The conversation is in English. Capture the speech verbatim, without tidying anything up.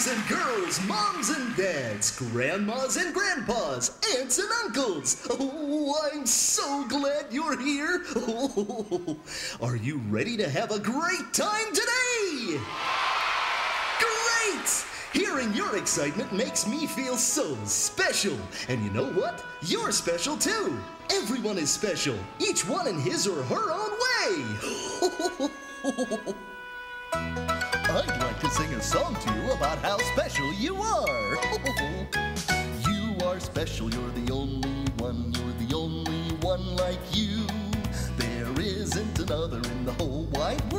and girls, moms and dads, grandmas and grandpas, aunts and uncles. Oh, I'm so glad you're here. Oh, are you ready to have a great time today? Great! Hearing your excitement makes me feel so special. And you know what? You're special too. Everyone is special, each one in his or her own way. I'd like to sing a song to you about how special you are. You are special, you're the only one, you're the only one like you. There isn't another in the whole wide world